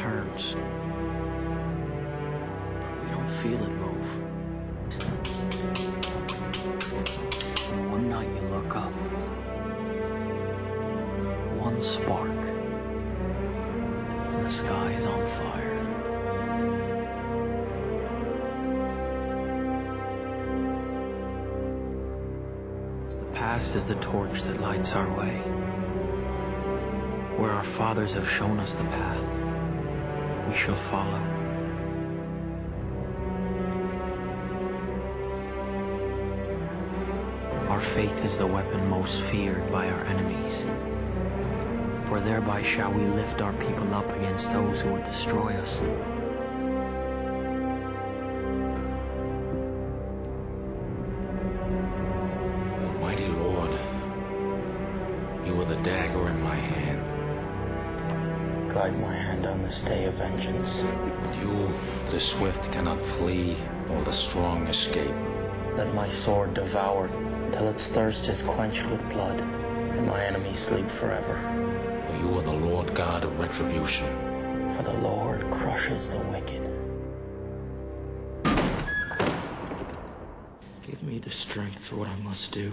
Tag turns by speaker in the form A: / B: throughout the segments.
A: turns. We don't feel it move. And one night you look up. One spark. And the sky is on fire. The past is the torch that lights our way. Where our fathers have shown us the path, we shall follow. Our faith is the weapon most feared by our enemies, for thereby shall we lift our people up against those who would destroy us.
B: Almighty Lord, you are the dagger in my hand.
A: Guide my hand on this day of vengeance.
B: You, the swift, cannot flee, nor the strong escape.
A: Let my sword devour until its thirst is quenched with blood, and my enemies sleep forever.
B: For you are the Lord God of retribution.
A: For the Lord crushes the wicked. Give me the strength for what I must do.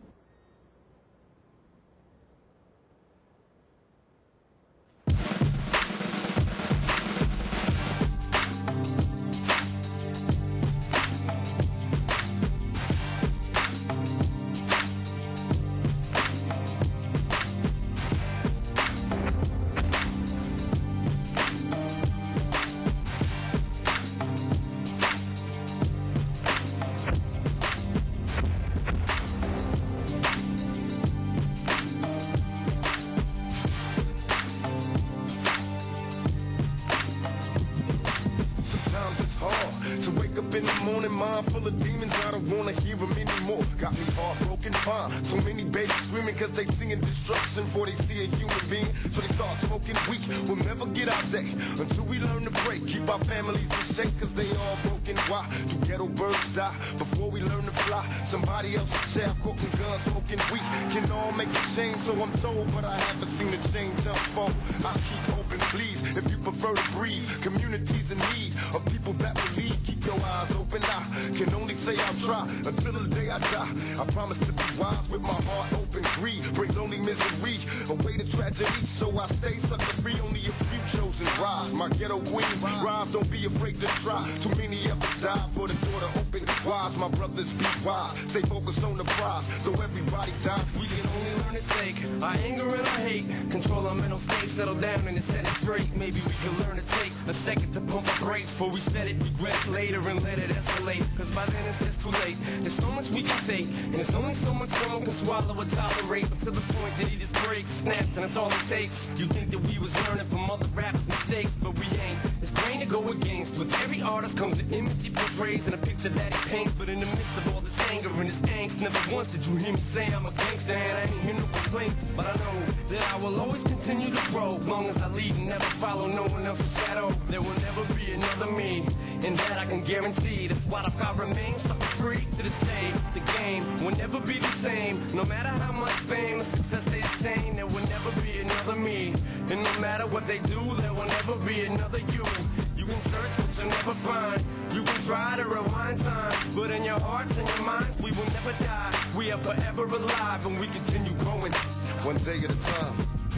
C: To wake up in the morning, mind full of demons, I don't wanna hear them anymore. Got me heartbroken, fine. So many babies screaming cause they seeing destruction before they see a human being. So they start smoking weed. We'll never get our day until we learn to break. Keep our families in shape cause they all broken. Why do ghetto birds die before we learn to fly? Somebody else's child cooking guns, smoking weed can all make a change, so I'm told, but I haven't seen the change unfold. I keep hoping, please, if you prefer to breathe. Communities in need of people that believe. Keep your eyes open. I can only say I'll try until the day I die. I promise to be wise with my heart open. Greed brings only misery, away to tragedy. So I stay sucker free. Only a few chosen rise. My ghetto queens rise. Don't be afraid to try. Too many of us die for the door to open. Wise, my brothers, be wise. Stay focused on the prize. Though everybody dies,
D: we can only learn to take our anger and our hate. Control our mental state. Settle down and set it straight. Maybe we can learn to take a second to pump our brakes before we set it. Regret it later and let it escalate, cause by then it's just too late. There's so much we can take, and there's only so much someone can swallow or tolerate, but to the point that he just breaks, snaps, and that's all it takes. You think that we was learning from other rappers' mistakes, but we ain't. It's plain to go against. With every artist comes the image he portrays and a picture that he paints, but in the midst of all this anger and this angst, never once did you hear me say I'm a gangster, and I ain't hear no complaints. But I know that I will always continue to grow, as long as I lead and never follow no one else's shadow. There will never be another me, and that I can guarantee. That's why I've got remain stuck free to this day. The game will never be the same. No matter how much fame or success they attain, there will never be another me. And no matter what they do, there will never be another you. You can search but you'll never find. You can try to rewind time, but in your hearts and your minds, we will never die. We are forever alive and we continue growing,
C: one day at a time.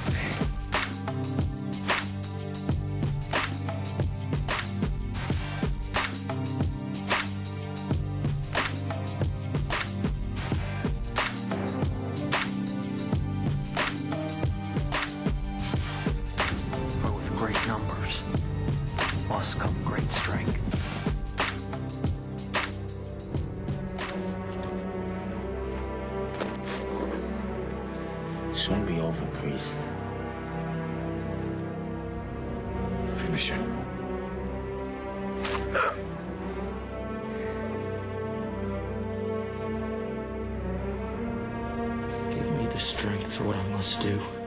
A: Great numbers must come great strength.
B: Soon be over, priest. Finish it.
A: Give me the strength for what I must do.